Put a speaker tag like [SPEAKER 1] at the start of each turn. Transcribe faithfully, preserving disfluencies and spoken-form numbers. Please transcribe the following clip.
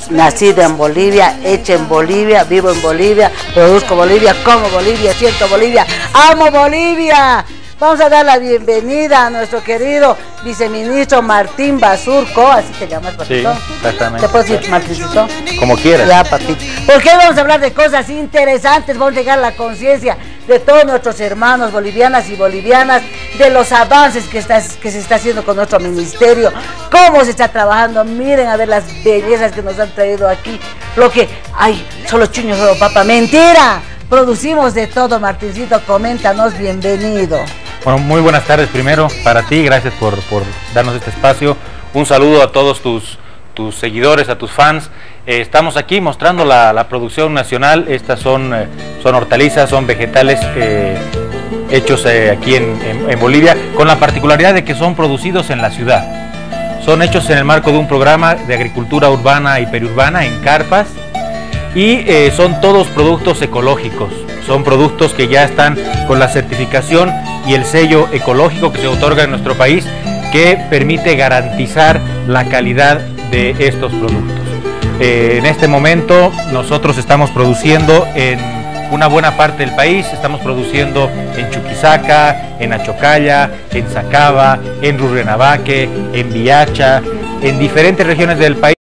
[SPEAKER 1] nacido en Bolivia, hecho en Bolivia, vivo en Bolivia, produzco Bolivia, como Bolivia, siento Bolivia, amo Bolivia. Vamos a dar la bienvenida a nuestro querido viceministro Martín Basurco, así te llamas, papito.
[SPEAKER 2] Sí, exactamente.
[SPEAKER 1] ¿Te puedo decir, Martíncito?
[SPEAKER 2] Como quieras.
[SPEAKER 1] Ya, papito. Porque hoy vamos a hablar de cosas interesantes, vamos a llegar a la conciencia de todos nuestros hermanos bolivianas y bolivianas, de los avances que, está, que se está haciendo con nuestro ministerio, cómo se está trabajando. Miren a ver las bellezas que nos han traído aquí. Lo que, ay, solo chuño, solo papa, mentira. Producimos de todo, Martincito, coméntanos, bienvenido.
[SPEAKER 2] Bueno, muy buenas tardes primero para ti, gracias por, por darnos este espacio. Un saludo a todos tus, tus seguidores, a tus fans. Eh, estamos aquí mostrando la, la producción nacional. Estas son, eh, son hortalizas, son vegetales eh, hechos eh, aquí en, en, en Bolivia, con la particularidad de que son producidos en la ciudad. Son hechos en el marco de un programa de agricultura urbana y periurbana en carpas, y eh, son todos productos ecológicos. Son productos que ya están con la certificación y el sello ecológico que se otorga en nuestro país, que permite garantizar la calidad de estos productos. Eh, en este momento nosotros estamos produciendo en una buena parte del país, estamos produciendo en Chuquisaca, en Achocalla, en Sacaba, en Rurrenabaque, en Viacha, en diferentes regiones del país.